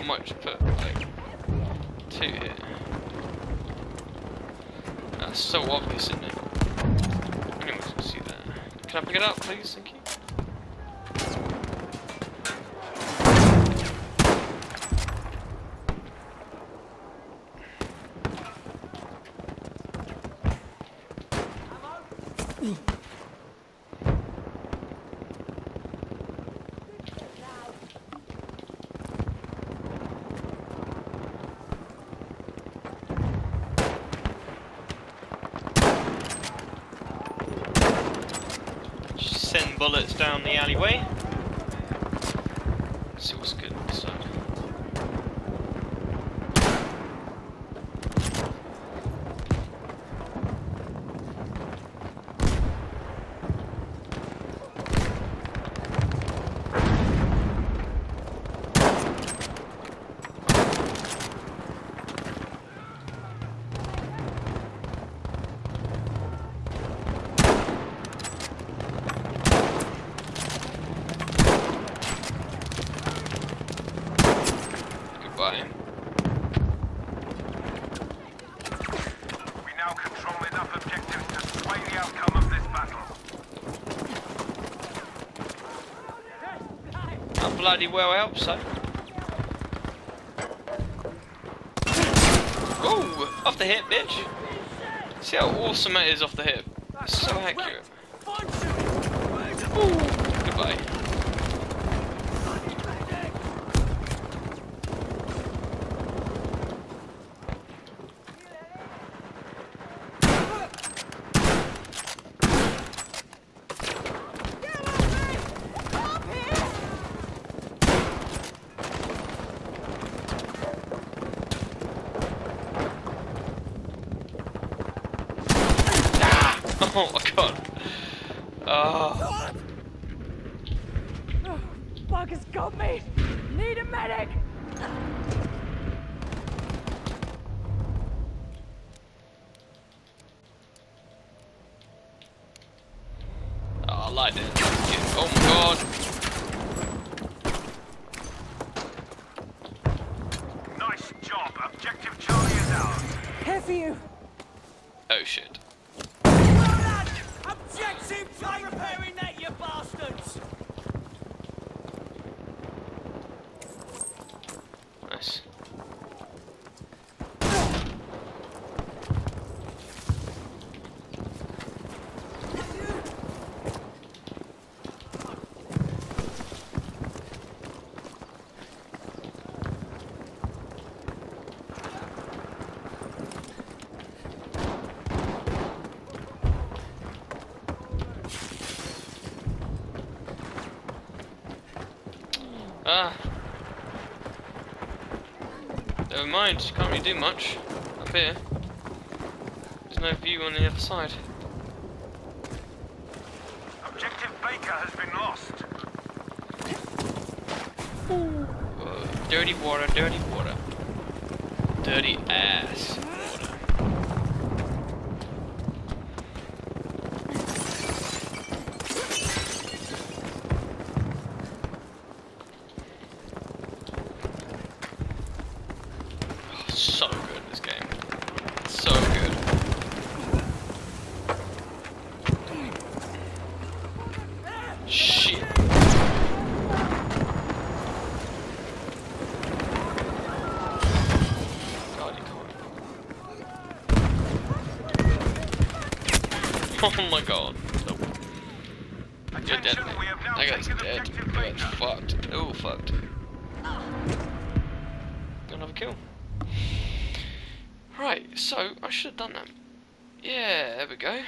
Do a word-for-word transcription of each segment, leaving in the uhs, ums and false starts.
might just put like two here. That's so obvious, isn't it? Anyone can see that. Can I pick it up, please? Thank you. Send bullets down the alleyway. Let's see what's good on this side. Goodbye. We now control enough objectives to sway the outcome of this battle. I bloody well hope so. Ooh, off the hip, bitch. See how awesome it is off the hip. It's so accurate. Ooh, goodbye. Oh my god. Oh. Oh, bug has got me. Need a medic. Oh, I like it. Oh my god. Nice job. Objective Charlie is ours. Here for you. Oh shit. Objective, try repairing that, you bastards. Nice. Ah. Never mind, can't really do much up here. There's no view on the other side. Objective Baker has been lost. Whoa. Dirty water, dirty water. Dirty ass water. So good, this game. So good. Shit. God, you can't. Oh my god. Nope. You're dead, mate. We have now That guy's taken dead. objective That guy's Baker. fucked. Oh, fucked. Another kill. Right, so I should have done that. Yeah, there we go.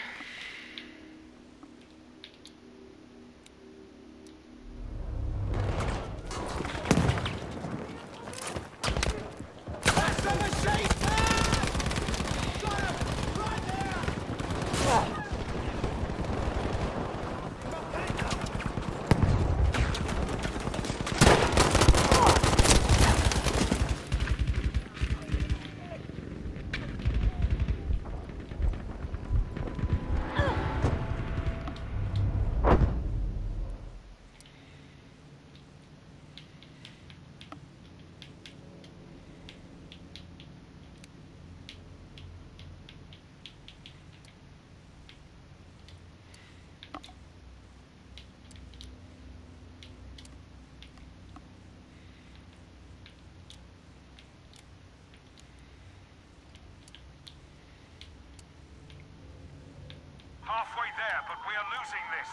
there, but we are losing this.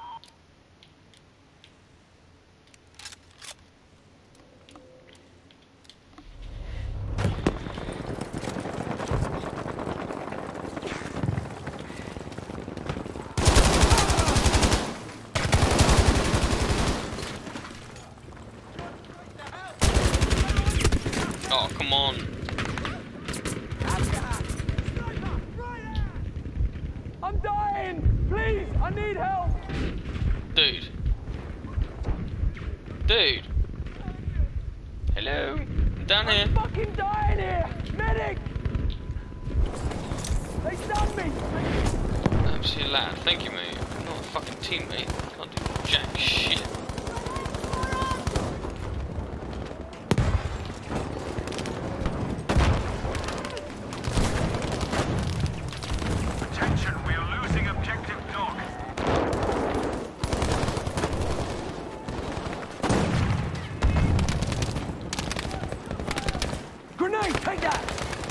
Oh, come on. I'm dying! Please, I need help! Dude. Dude. Hello. I'm down here. I'm fucking dying here! Medic! They stunned me! Absolute lad. Thank you, mate. I'm not a fucking teammate. Can't do jack shit. Attention, we are losing objective dog. Grenade, take that!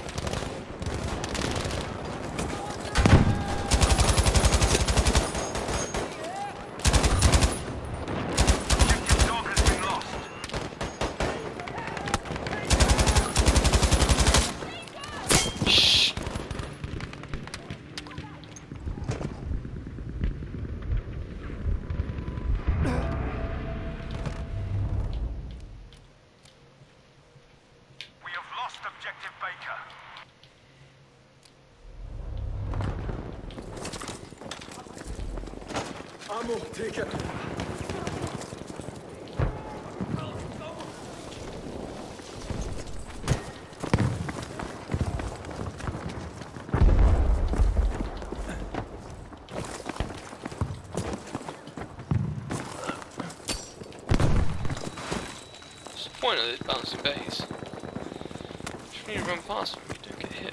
Objective dog has been lost. Shh. We have lost objective Baker. Ammo, take it. What's the point of this bouncing base? Just need to run past them, you don't get hit.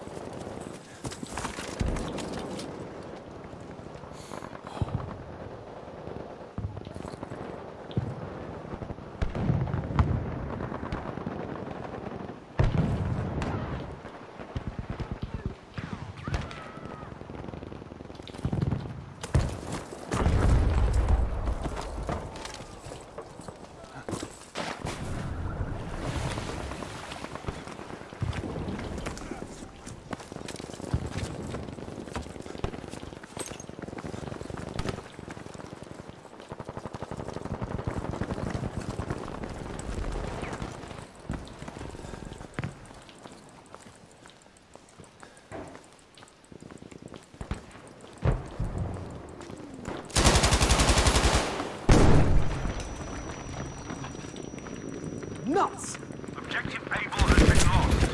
Nuts! Objective Able has been lost.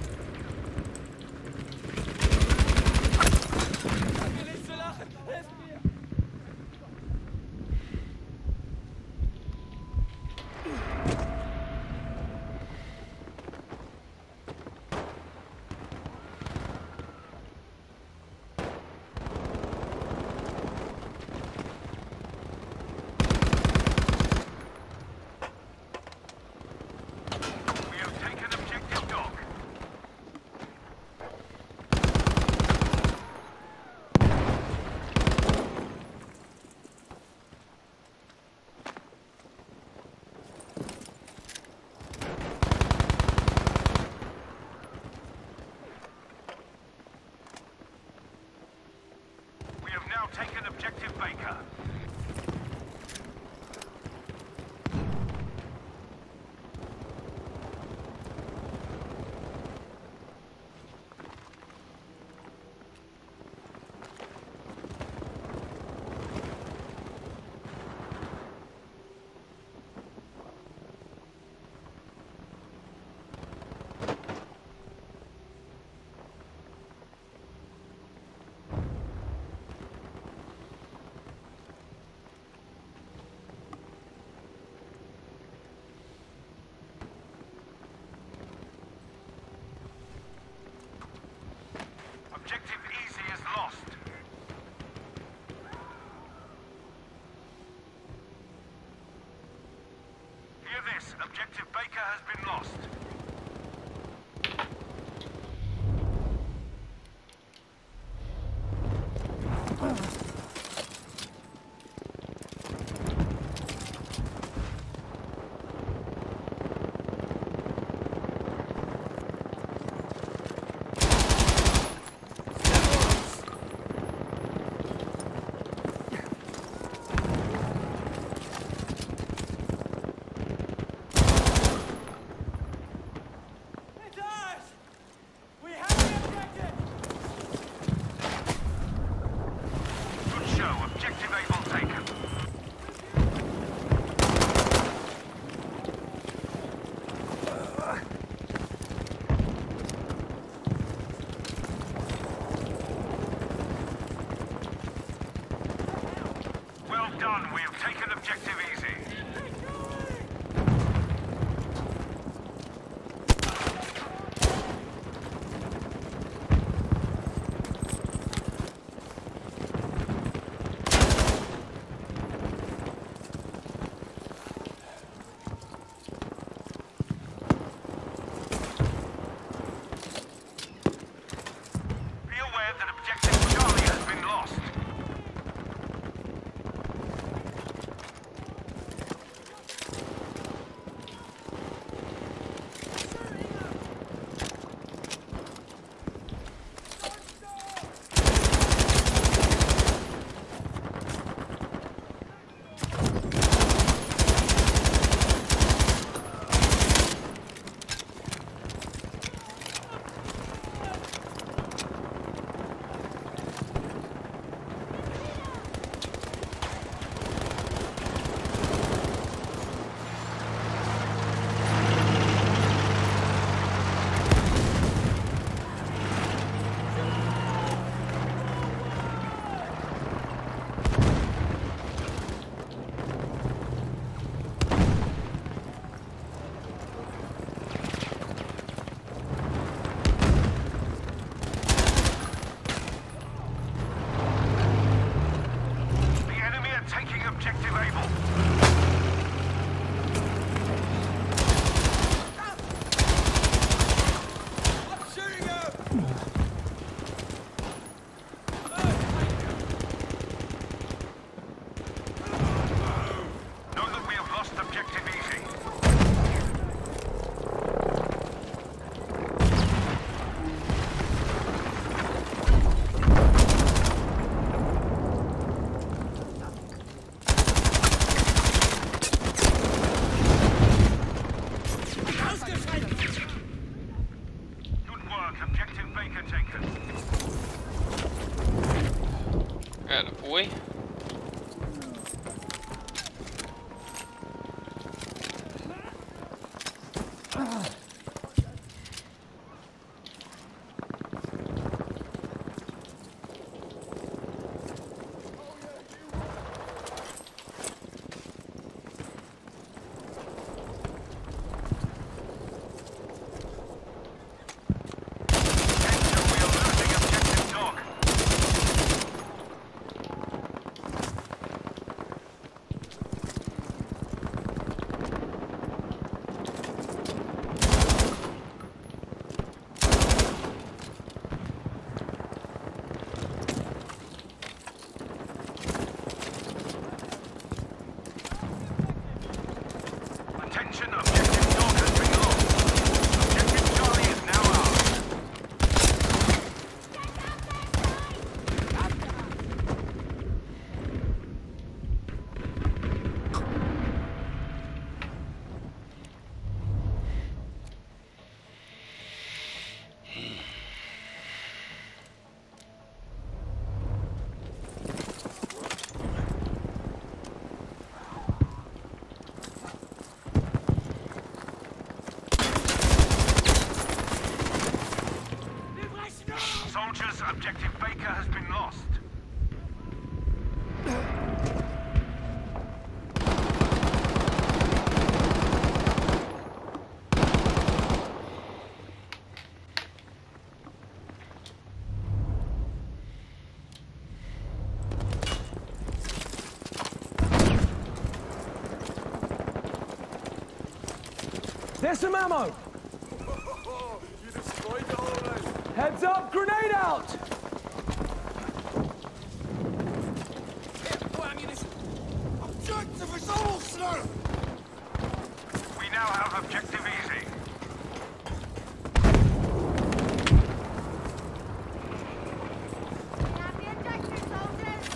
We have taken objective dog. We have now taken objective Baker. Objective Easy is lost. Hear this, objective Baker has been lost. one, we have taken objective easy. Be aware that objective Charlie has been lost. Attaboy. Attention, objective dog has been lost. Objective Charlie is now ours. Soldiers, objective Baker has been lost. There's some ammo! You destroyed it already. Heads up, grenade out! Objective is almost there! We now have objective easy. Happy objective, soldiers!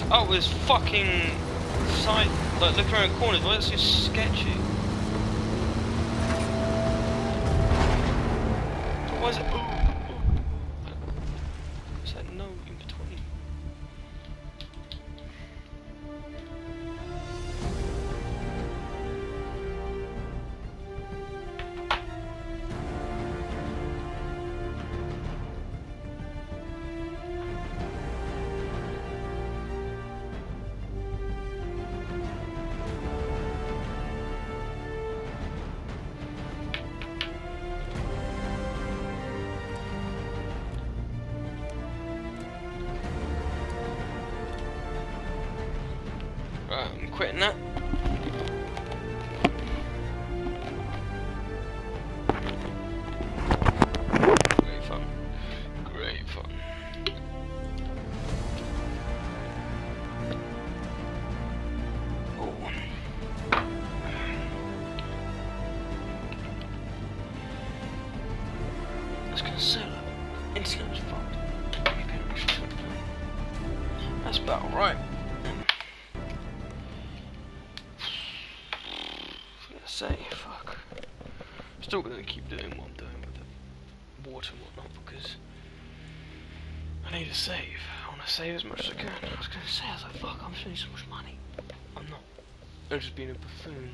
Oh, there's fucking side, like looking around corners. Well, that's just sketchy. But why is it? Oh, oh. Is that no in between? Right, I'm quitting that. Great fun. Great fun. Oh. I was gonna say that. Internet was fucked. That's about right. Say, fuck. I'm still gonna keep doing what I'm doing with the water and whatnot because I need to save. I wanna save as much as I can. I was gonna say, I was like, fuck, I'm spending so much money. I'm not. I'm just being a buffoon.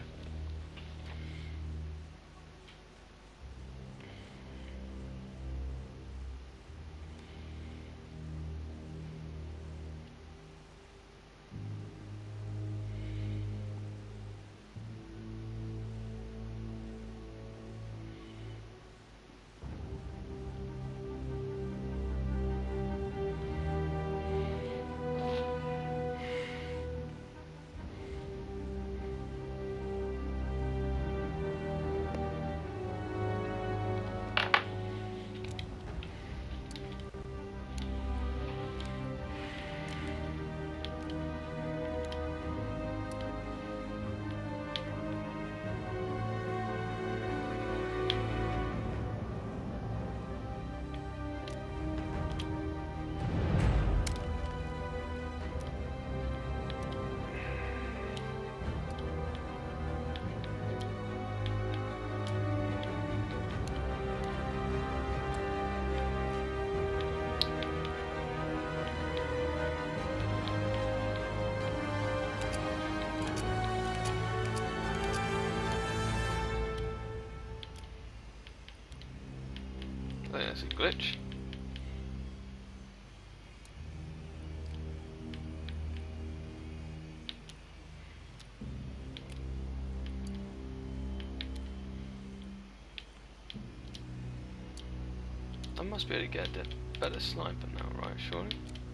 There's a glitch. I must be able to get a better sniper now, right? Surely.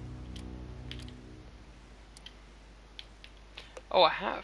Oh, I have.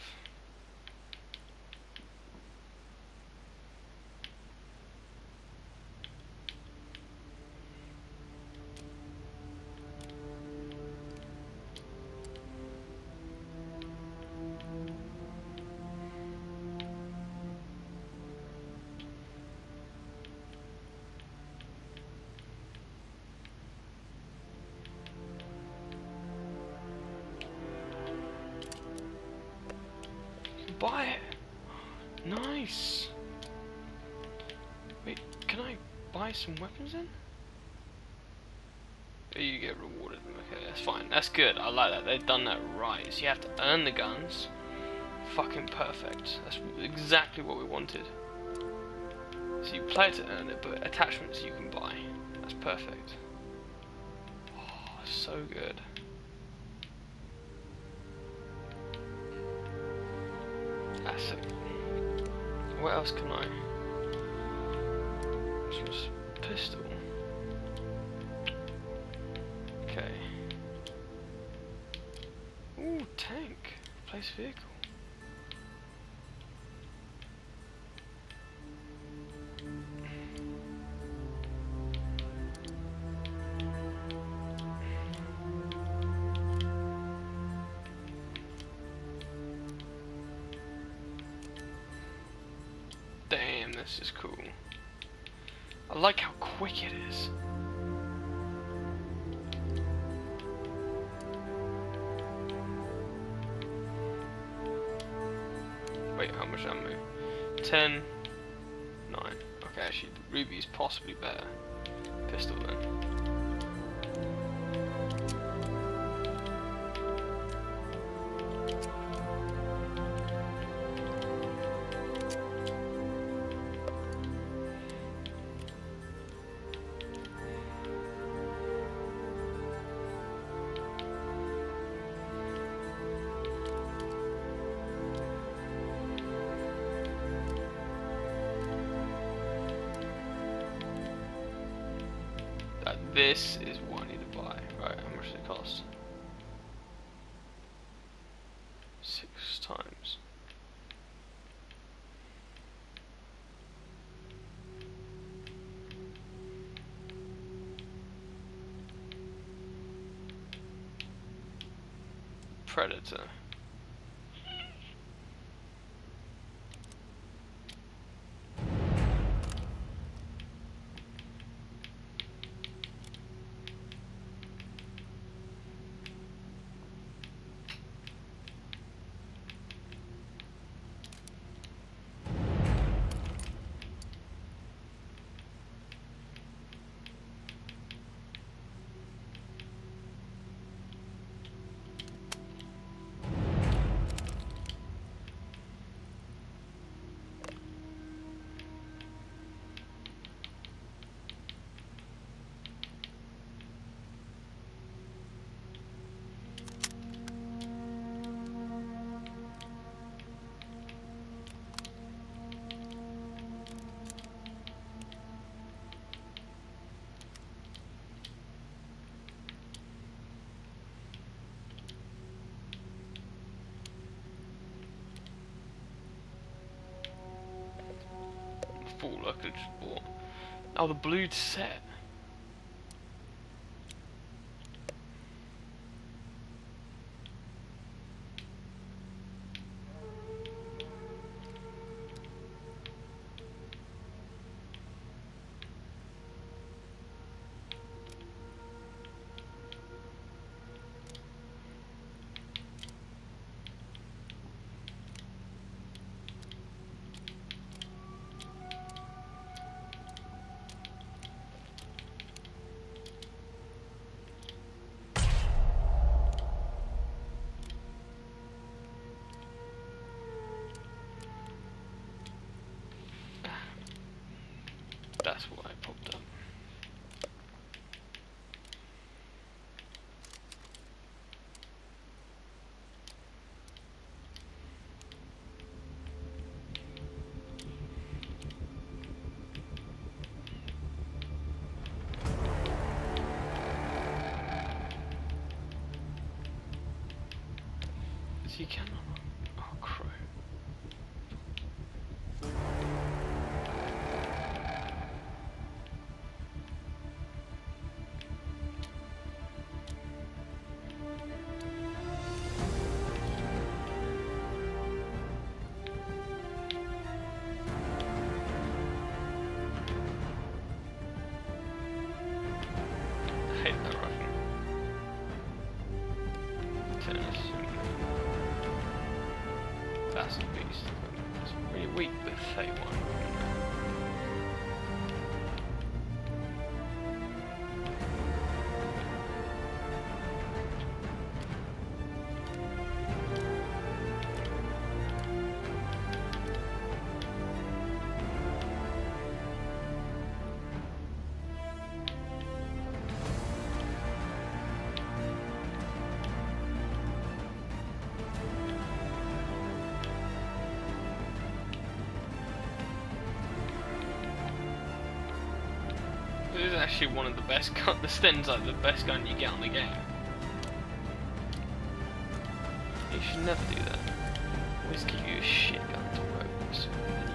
Buy it. Nice. Wait, can I buy some weapons then? You get rewarded. Okay, that's fine. That's good. I like that. They've done that right. So you have to earn the guns. Fucking perfect. That's exactly what we wanted. So you play to earn it, but attachments you can buy. That's perfect. Oh, so good. That's it. What else can I? Just pistol. Okay. Ooh, tank. Place vehicle. Damn, this is cool. I like how quick it is. ten, nine. Okay, actually, the Ruby is possibly better. Pistol then. That this is what I need to buy. Right, how much does it cost? Six times. Predator. Fool, I could just bought. Oh, the blue set. That's why I popped up. You cannot. Oh, crow. I hate that rifle. Tennis. That's a beast. It's really weak, but thirty-one. This is actually one of the best gun. The Sten's like the best gun you get on the game. You should never do that. Always give you a shit gun to work with.